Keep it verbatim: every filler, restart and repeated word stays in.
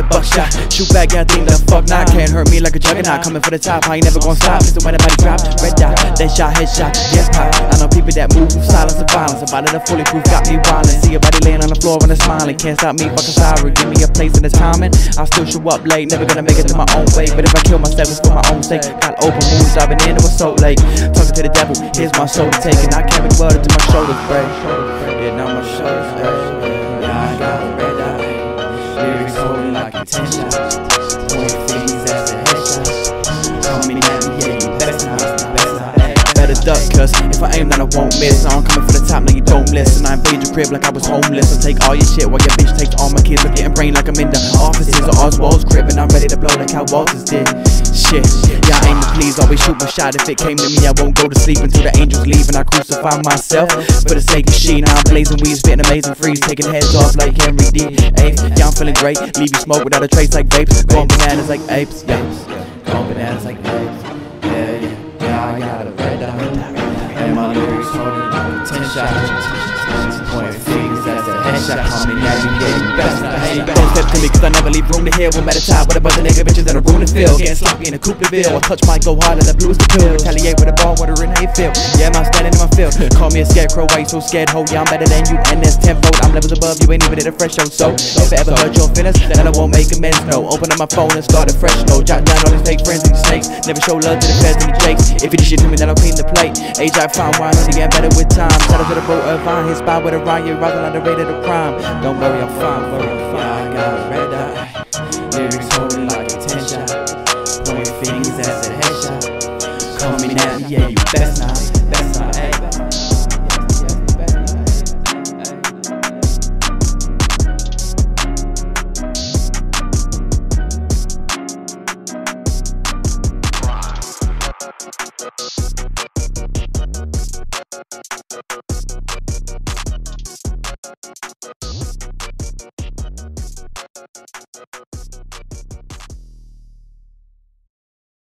buckshot. Shoot back, yeah, I think the fuck not. Can't hurt me like a juggernaut. Coming for the top, I ain't never gonna stop. Listen when the body drop, red dot, that shot, headshot, yes pop. I know people that move with silence and violence. A body that fully proof got me wildin'. See a body laying on the floor and it's smiling. Can't stop me, fucking sorry. Give me a place and a timing. I still show up late, never gonna make it to my own way. But if I kill myself, it's for my own sake. Got open wounds, I've been in, it was so late. Talking to the devil, here's my soul to take. And I carry the blood until my shoulders break. Yeah, now my shoulders break. Yeah, I got a red eye. Lyrics holding like a ten shots. Point fingers as a headshot. Coming at me, yeah, you best not, best not. Better duck, cuz if I aim then I won't miss. I'm coming for the top, now you don't listen. I invade your crib like I was homeless. I take all your shit while your bitch takes all my kids. I'm getting brain like I'm in the offices of Oswald's crib. And I'm ready to blow like how Walters did. Shit, yeah, I aim to please, always shoot my shot. If it came to me, I won't go to sleep until the angels leave. And I crucify myself for the sake of she. Now I'm blazing weed, spitting amazing freeze, taking heads off like Henry D. Hey, yeah, I'm feeling great, leave you smoke without a trace like vapes. Going bananas like apes, yeah, going bananas like apes. Yeah, yeah, yeah, I got a red eye. And my lyrics holding like ten shots. Point fingers as a headshot. Coming at me, yeah, you best not hate. Don't step to me cause I never leave room to hear. One at a time with a bunch of nigga bitches that are ruining field. Getting sloppy in a coupe de ville. I touch mic, go harder, the blues the pill. Retaliate with a ball, water in how you feel. Yeah, I'm standing in my field. Call me a scarecrow, why you so scared, ho? Yeah, I'm better than you, and there's tenfold. I'm levels above, you ain't even at a fresh show. So, if I ever hurt your feelings, then I won't make amends, no. Open up my phone and start a fresh note. Jot down all these fake friends and these snakes. Never show love to the feds and the jakes. If you do shit to me, then I'll clean the plate. Age I found wine, only get better with time. Shout out to the boat of vine, hit spot with a rhyme. You're rising on the rate of the crime. Don't worry, I'm fine, worry, I'm fine. I got a red eye. Lyrics holding like